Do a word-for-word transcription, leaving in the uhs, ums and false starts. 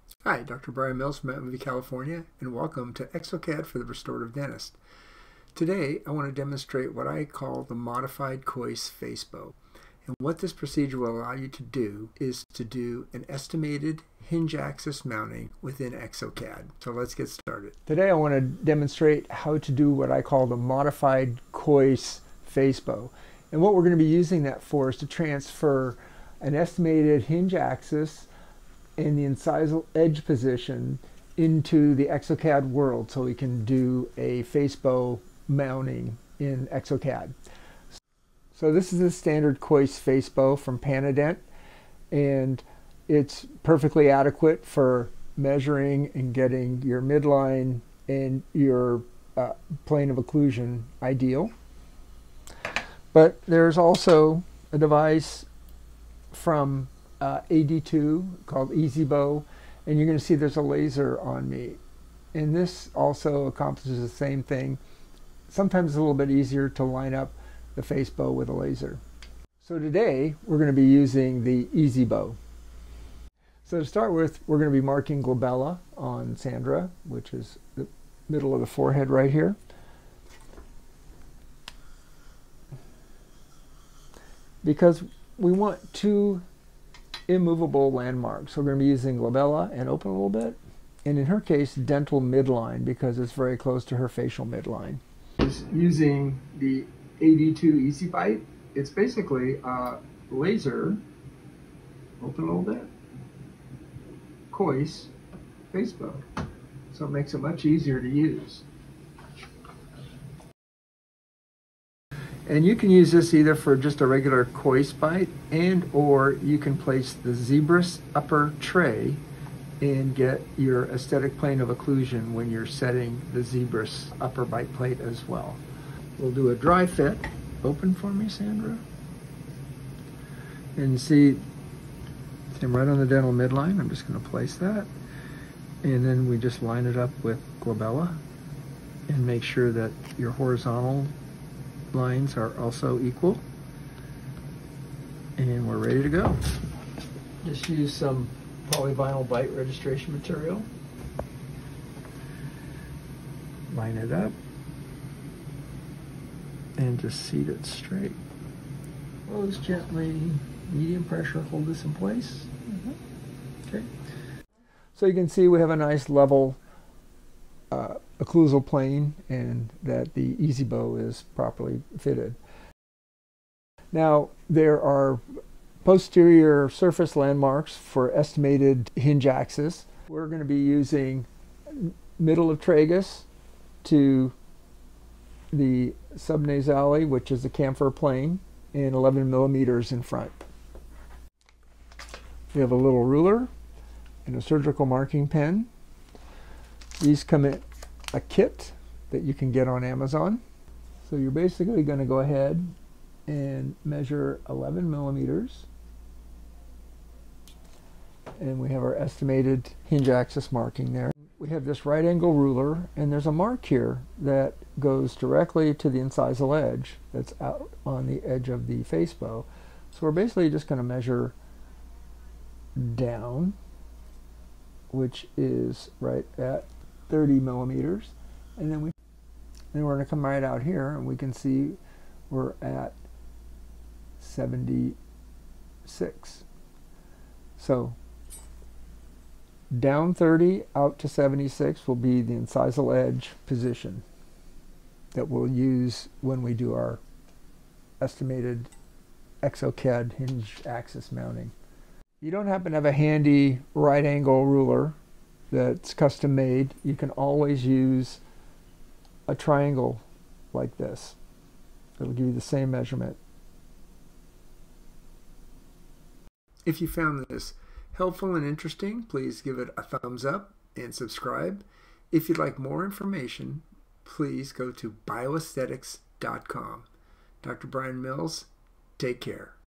Hi, Doctor Brian Mills from Mountain View, California, and welcome to exocad for the Restorative Dentist. Today, I want to demonstrate what I call the modified Kois face bow. And what this procedure will allow you to do is to do an estimated hinge axis mounting within exocad. So let's get started. Today, I want to demonstrate how to do what I call the modified Kois face bow. And what we're going to be using that for is to transfer an estimated hinge axis in the incisal edge position into the exocad world so we can do a face bow mounting in exocad. So this is a standard Kois face bow from Panadent, and it's perfectly adequate for measuring and getting your midline and your uh, plane of occlusion ideal. But there's also a device from Uh, A D two called EasyBow, and you're going to see there's a laser on me, and this also accomplishes the same thing. Sometimes it's a little bit easier to line up the face bow with a laser. So today we're going to be using the EasyBow. So to start with, we're going to be marking glabella on Sandra, which is the middle of the forehead right here. Because we want two immovable landmarks. So we're going to be using glabella and open a little bit, and in her case dental midline because it's very close to her facial midline. Using the A D two EasyBite, it's basically a laser, open a little bit, Kois face bow. So it makes it much easier to use. And you can use this either for just a regular Kois bite, and or you can place the Zebras upper tray and get your aesthetic plane of occlusion when you're setting the Zebras upper bite plate as well. We'll do a dry fit. Open for me, Sandra. And see, I'm right on the dental midline. I'm just going to place that. And then we just line it up with glabella and make sure that your horizontal lines are also equal, and we're ready to go. Just use some polyvinyl bite registration material, line it up, and just seat it straight. Close gently, medium pressure, hold this in place. Mm-hmm. Okay. So you can see we have a nice level Uh, occlusal plane, and that the EasyBow is properly fitted. Now there are posterior surface landmarks for estimated hinge axis. We're going to be using middle of tragus to the subnasale, which is the chamfer plane, and eleven millimeters in front. We have a little ruler and a surgical marking pen. These come in a kit that you can get on Amazon. So you're basically going to go ahead and measure eleven millimeters. And we have our estimated hinge axis marking there. We have this right angle ruler, and there's a mark here that goes directly to the incisal edge that's out on the edge of the face bow. So we're basically just going to measure down, which is right at thirty millimeters, and then we then we're going to come right out here, and we can see we're at seventy-six. So down thirty, out to seventy-six will be the incisal edge position that we'll use when we do our estimated exocad hinge axis mounting. You don't happen to have a handy right angle ruler that's custom made, you can always use a triangle like this. It'll give you the same measurement. If you found this helpful and interesting, please give it a thumbs up and subscribe. If you'd like more information, please go to bioaesthetics dot com. Doctor Brian Mills, take care.